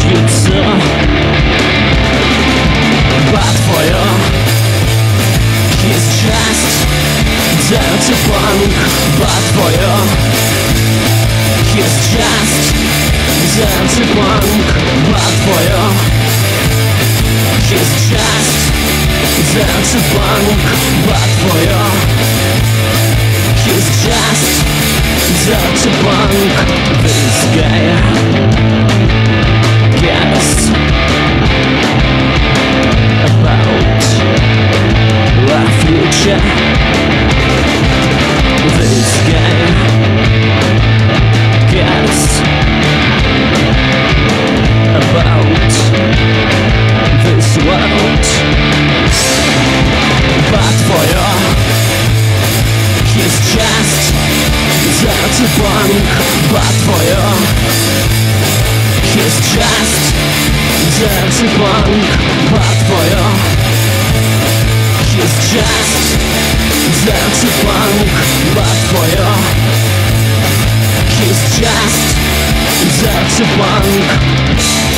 brzydce. Bad for you. He's just dirty punk. Bad for you. He's just dirty punk. Bad for you. He's just dirty punk. Bad for you. He's just dirty punk. This guy cares about our future. This guy cares about this world. But for you, he's just dirty punk. But for you, he's just dirty punk. But for you, he's just dirty punk. But for you, he's just dirty punk.